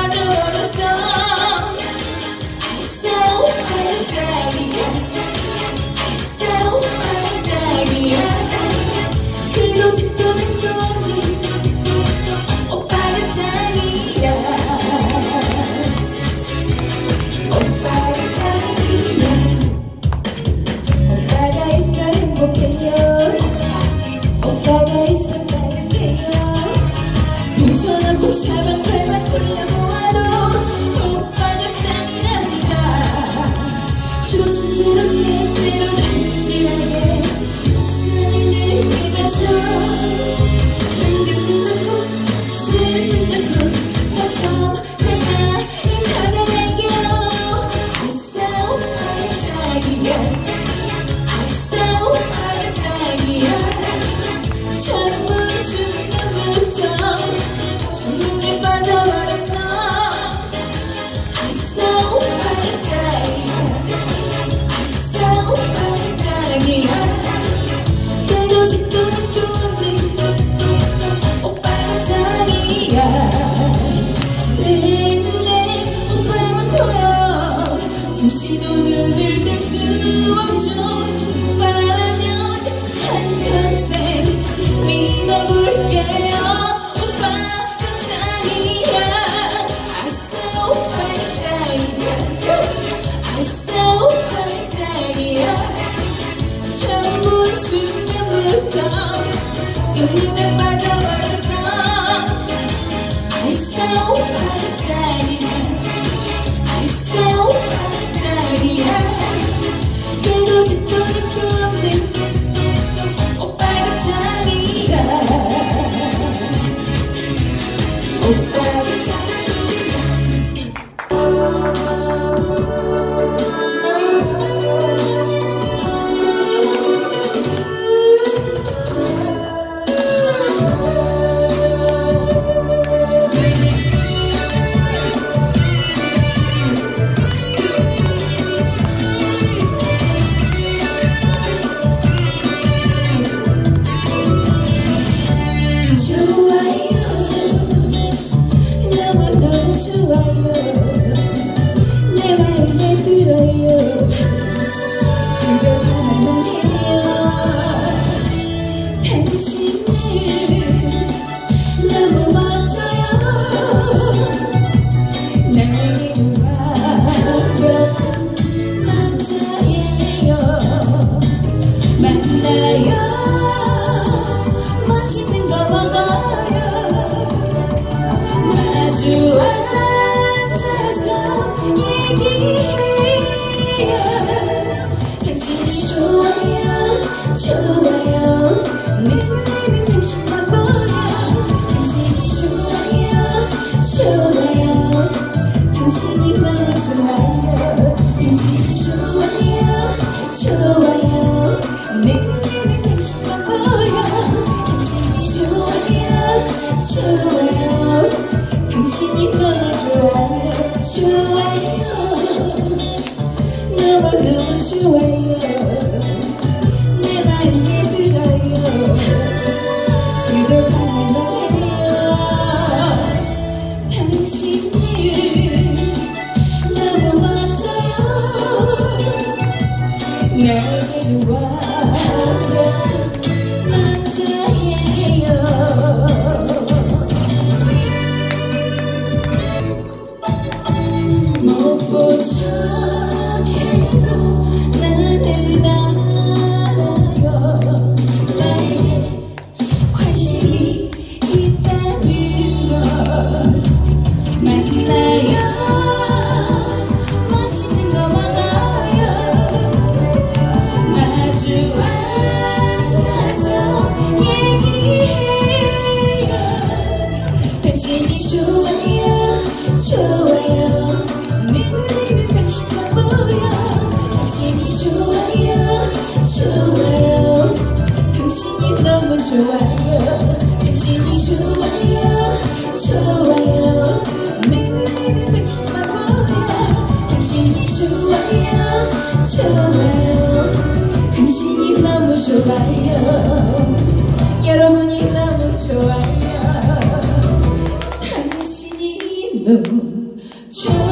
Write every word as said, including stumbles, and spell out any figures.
빠져버렸어. 아싸 반짝이야, 아싸 반짝이야. 그래도 색도 색도 없는 오빠가 짱이야. 오빠가 짱이야. 오빠가 있어 행복해요. 오빠가 있어 따뜻해요. 동서남북 사방팔방 둘러보아도 오빠가 짱이랍니다. 조심스럽게 때론 아찔하게 시선을 느끼면서 내 가슴 잡고 슬슬 잡고 점점 가까이 다가갈게요. 아싸 오빠가 짱이야, 아싸 오빠가 짱이야. 전부 순간부터 첫눈에 빠져버렸어. 아싸 오빠가 짱이야, 아싸 오빠가 짱이야. 별도 색도 색도 없는 오빠가 짱이야. 내 눈에 오빠만 보여 잠시도 눈을 뗄 수 없죠. 오빠라면 한평생 믿어볼게요. 오빠가 짱이야, 아싸 오빠가 짱이야, 아싸 오빠가 짱이야. 처음 본 순간부터 첫눈에 빠져버렸어. 아싸 오빠가 짱이야, 아싸 오빠가 짱이야. 별도 색도 색도 없는 오빠가 짱이야. 오빠가 짱이야. 좋아요, 내 마음에 들어요. 그거 하나만 해요. 당신은 너무 멋져요. 나에게 완벽한 남자예요. 만나요, 맛있는 거 먹어요. 마주 앉아서 얘기해요. 당신이 좋아요, 좋아요. 내 눈에는 당신만 보여. 당신이 좋아요, 좋아요. 당신이 너무 좋아요. 당신이 좋아요, 좋아요. 내 눈에는 당신만 보여. 당신이 좋아요, 좋아요. 당신이 너무 좋아요, 좋아요. 너무너무 좋아요. 내 마음에 들어요. 그걸 하나만 해요. 당신은 너무 멋져요. 나에게 완벽한 남자예요. 못 본 척해도 나는 알아요. 나에게 관심이 있다는 걸. 만나요, 맛있는 거 먹어요. 마주 앉아서 얘기해요. 당신이 좋아요, 좋아요. 내 눈에는 당신만 보여. 당신이 좋아요, 좋아요. 당신이 너무 좋아요. 당신이 좋아요, 좋아요. 내 눈에는 당신만 보여. 당신이 좋아요, 좋아요. 당신이 너무 좋아요. 여러분이 너무 좋아요. 당신이 너무 좋아요